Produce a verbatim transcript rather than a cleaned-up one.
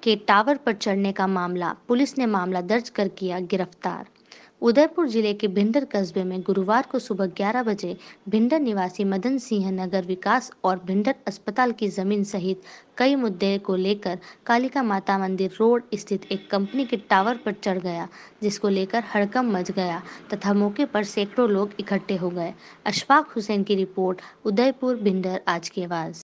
के टावर पर चढ़ने का मामला, पुलिस ने मामला दर्ज कर किया गिरफ्तार। उदयपुर जिले के भिंडर कस्बे में गुरुवार को सुबह ग्यारह बजे भिंडर निवासी मदन सिंह नगर विकास और भिंडर अस्पताल की जमीन सहित कई मुद्दे को लेकर कालिका माता मंदिर रोड स्थित एक कंपनी के टावर पर चढ़ गया, जिसको लेकर हड़कंप मच गया तथा मौके पर सैकड़ों लोग इकट्ठे हो गए। अशफाक हुसैन की रिपोर्ट, उदयपुर भिंडर आज की आवाज।